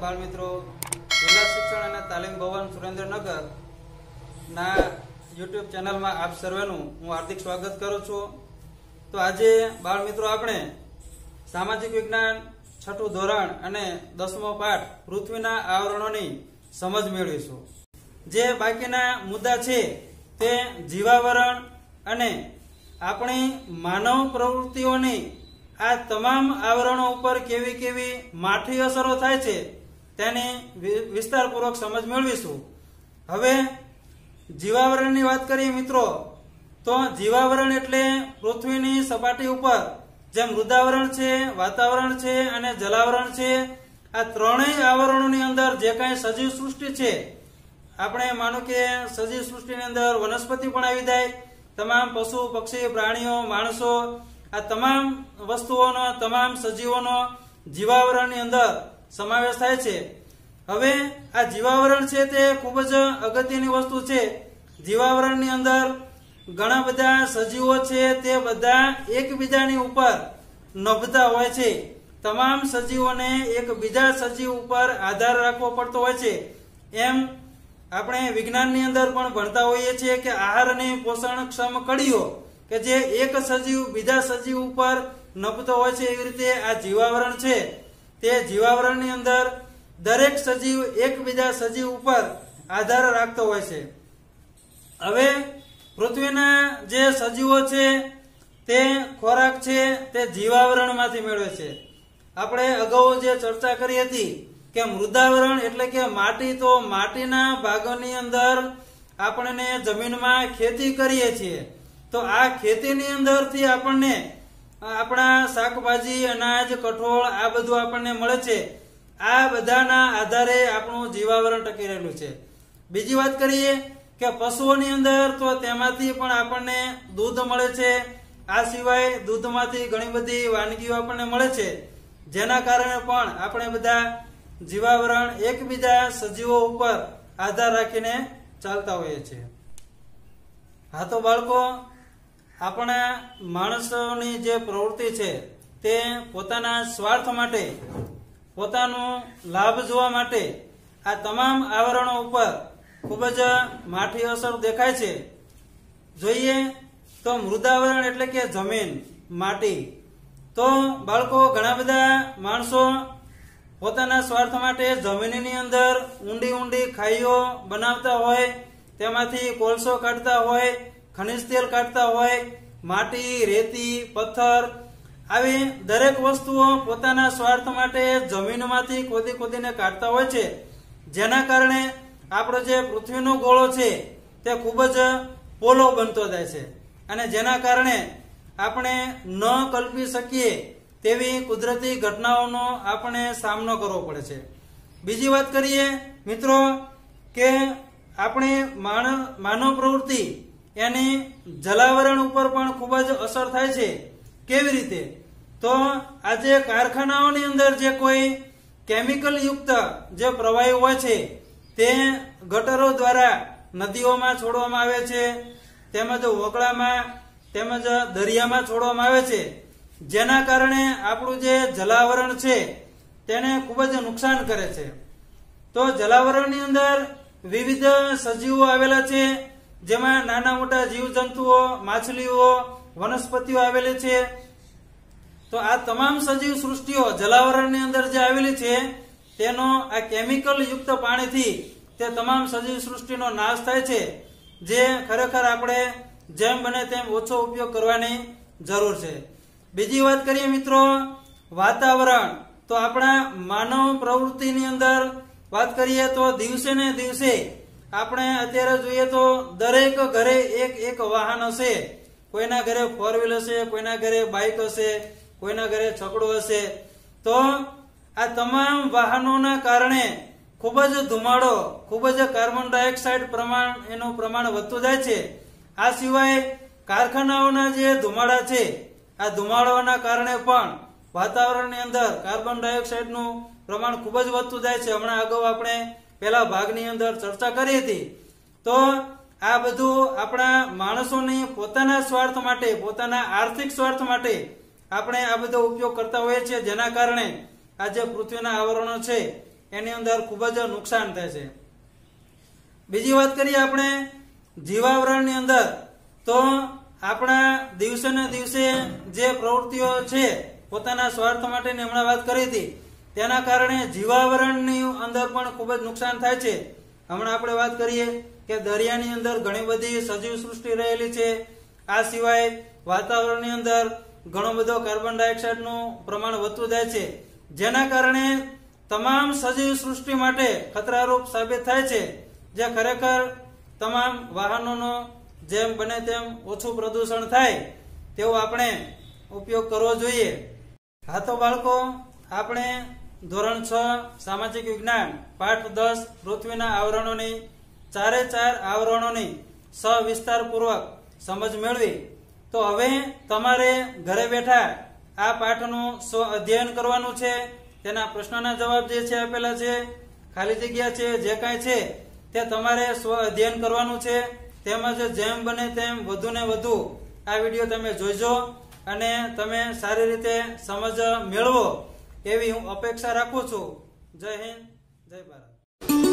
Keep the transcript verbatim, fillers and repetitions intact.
बाळ मित्रों, जिला शिक्षण અને તાલીમ ભવન સુરેન્દ્રનગર ના યુટ્યુબ ચેનલમાં આપ સર્વેનું હું હાર્દિક સ્વાગત કરું છું। તો આજે બાળ મિત્રો આપણે સામાજિક વિજ્ઞાન છઠ્ઠું ધોરણ અને દસમો પાઠ પૃથ્વીના આવરણોની સમજ મેળવીશું। જે બાકીના મુદ્દા છે તે જીવાવરણ અને આપણી માનવ પ્રવૃત્તિઓની આ તમામ આવરણો ઉપર કેવી કેવી માઠી અસરો થાય છે તેની વિસ્તારપૂર્વક સમજ મેળવીશું। હવે જીવાવરણની વાત કરીએ મિત્રો, તો જીવાવરણ એટલે પૃથ્વીની સપાટી ઉપર જે મૃદાવરણ છે, વાતાવરણ છે અને જલાવરણ છે, આ ત્રણેય આવરણોની અંદર જે કાંઈ સજીવ સૃષ્ટિ છે, આપણે માનો કે સજીવ સૃષ્ટિની અંદર વનસ્પતિ પણ આવી જાય, તમામ પશુ પક્ષી પ્રાણીઓ માણસો, આ તમામ વસ્તુઓનો તમામ સજીવોનો જીવાવરણની અંદર સમાવેશ થાય છે। હવે આ જીવાવરણ છે તે ખૂબ જ અગત્યની વસ્તુ છે। જીવાવરણની અંદર ઘણા બધા સજીવો છે તે બધા એકબીજાની ઉપર નભતા હોય છે। તમામ સજીવોને એકબીજા સજીવ ઉપર આધાર રાખવો પડતો હોય છે। એમ આપણે વિજ્ઞાનની અંદર પણ ભણતા હોઈએ છીએ કે આહારની પોષણક્ષમ કડીઓ કે જે એક સજીવ બીજા સજીવ ઉપર નભતો હોય છે, એવી રીતે આ જીવાવરણ છે તે જીવાવરણની અંદર દરેક સજીવ એકબીજા સજીવ ઉપર આધાર રાખતો હોય છે। હવે પૃથ્વીના જે સજીવો છે તે ખોરાક છે તે જીવાવરણમાંથી મેળવે છે। આપણે અગાઉ જે ચર્ચા કરી હતી કે મૃદાવરણ એટલે કે માટી, તો માટીના ભાગોની અંદર આપણે જમીનમાં ખેતી કરીએ છીએ, તો આ ખેતીની અંદરથી આપણને આપણા શાકભાજી, અનાજ, કઠોળ આ બધું આપણને મળે છે। આ બધાના આધારે આપણું જીવાવરણ ટકી રહેલું છે। બીજી વાત કરીએ કે પશુઓની અંદર, તો તેમાંથી પણ આપણને દૂધ મળે છે। આ સિવાય દૂધમાંથી ઘણી બધી વાનગીઓ આપણને મળે છે, જેના કારણે પણ આપણે બધા જીવાવરણ એકબીજા સજીવો ઉપર આધાર રાખીને ચાલતા હોઈએ છીએ। હા તો બાળકો, આપણા માણસોની જે પ્રવૃત્તિ છે તે પોતાના સ્વાર્થ માટે, પોતાનો લાભ જોવા માટે આ તમામ આવરણો ઉપર ખૂબ જ માઠી અસર દેખાય છે। જોઈએ તો મૃદાવરણ એટલે કે જમીન, માટી, તો બાળકો ઘણા બધા માણસો પોતાના સ્વાર્થ માટે જમીનની અંદર ઊંડી ઊંડી ખાઈઓ બનાવતા હોય, તેમાંથી કોલસો કાઢતા હોય, ખનિજ તેલ કાઢતા હોય, માટી, રેતી, પથ્થર, આવી દરેક વસ્તુઓ પોતાના સ્વાર્થ માટે જમીનમાંથી ખોદી ખોદીને કાઢતા હોય છે, જેના કારણે આપણો જે પૃથ્વીનો ગોળો છે તે ખૂબ જ પોલો બનતો જાય છે, અને જેના કારણે આપણે ન કલ્પી શકીએ તેવી કુદરતી ઘટનાઓનો આપણે સામનો કરવો પડે છે। બીજી વાત કરીએ મિત્રો કે આપણી માનવ પ્રવૃત્તિ એની જલાવરણ ઉપર પણ ખૂબ જ અસર થાય છે। કેવી રીતે? તો આજે કારખાનાઓની અંદર જે કોઈ કેમિકલ યુક્ત જે પ્રવાહી હોય છે તે ગટરો દ્વારા નદીઓમાં છોડવામાં આવે છે, તેમજ વગડામાં તેમજ દરિયામાં છોડવામાં આવે છે, જેના કારણે આપણું જે જલાવરણ છે તેને ખૂબ જ નુકસાન કરે છે। તો જલાવરણની અંદર વિવિધ સજીવો આવેલા છે, જેમાં નાના મોટા જીવજંતુઓ, માછલીઓ, વનસ્પતિઓ આવેલી છે। તો આ તમામ સજીવ સૃષ્ટિઓ જલાવરણની અંદર જે આવેલી છે તેનો આ કેમિકલ યુક્ત પાણીથી તે તમામ સજીવ સૃષ્ટિનો નાશ થાય છે, જે ખરેખર આપણે જેમ બને તેમ ઓછો ઉપયોગ કરવાની જરૂર છે। બીજી વાત કરીએ મિત્રો વાતાવરણ, તો આપણા માનવ પ્રવૃત્તિની અંદર વાત કરીએ તો દિવસે ને દિવસે આપણે અત્યારે જોઈએ તો દરેક ઘરે એક એક વાહન હશે। કોઈના ઘરે ફોર વ્હીલ હશે, કોઈના ઘરે બાઇક હશે, કોઈના ઘરે છકડો હશે। તો આ તમામ વાહનોના કારણે ખૂબ જ ધુમાડો, ખૂબ જ કાર્બન ડાયોક્સાઇડ પ્રમાણ એનું પ્રમાણ વધતું જાય છે। આ સિવાય કારખાનાઓના જે ધુમાડા છે, આ ધુમાડાઓના કારણે પણ વાતાવરણની અંદર કાર્બન ડાયોક્સાઇડનું પ્રમાણ ખૂબ જ વધતું જાય છે। હમણાં અગાઉ આપણે પહેલા ભાગની અંદર ચર્ચા કરી હતી। તો આ બધું આપણા માણસોની પોતાના સ્વાર્થ માટે, પોતાના આર્થિક સ્વાર્થ માટે આપણે આ બધો ઉપયોગ કરતા હોઈએ છીએ, જેના કારણે આ જે પૃથ્વીના આવરણો છે એની અંદર ખૂબ જ નુકસાન થાય છે. બીજી વાત કરીએ આપણે જીવાવરણની અંદર, તો આપણા દિવસે ને દિવસે જે પ્રવૃત્તિઓ છે પોતાના સ્વાર્થ માટેની હમણાં વાત કરી હતી, તેના કારણે જીવાવરણની અંદર પણ ખૂબ જ નુકસાન થાય છે. હમણાં આપણે વાત કરીએ કે દરિયાની અંદર ઘણી બધી સજીવ સૃષ્ટિ રહેલી છે. આ સિવાય વાતાવરણની અંદર ઘણો બધો કાર્બન ડાયોક્સાઇડનું પ્રમાણ વધતું જાય છે, જેના કારણે તમામ સજીવ સૃષ્ટિ માટે ખતરારૂપ સાબિત થાય છે. જે ખરેખર તમામ વાહનોનો જેમ બને તેમ ઓછું પ્રદૂષણ થાય તેવો આપણે ઉપયોગ કરવો જોઈએ. હા તો બાળકો, આપણે ધોરણ છ સામાજિક વિજ્ઞાન પાઠ દસ પૃથ્વીના આવરણોની ચારે ચાર આવરણોની સવિસ્તારપૂર્વક સમજ મેળવી. તો હવે તમારે ઘરે બેઠા આ પાઠનું સ્વ અધ્યયન કરવાનું છે. તેના પ્રશ્નોના જવાબ જે છે આપેલા છે, ખાલી જગ્યા છે, જે કાંઈ છે તે તમારે સ્વ અધ્યયન કરવાનું છે. તેમજ જેમ બને તેમ વધુ ને વધુ આ વિડીયો તમે જોઈજો અને તમે સારી રીતે સમજ મેળવો એવી હું અપેક્ષા રાખું છું. જય હિન્દ, જય ભારત.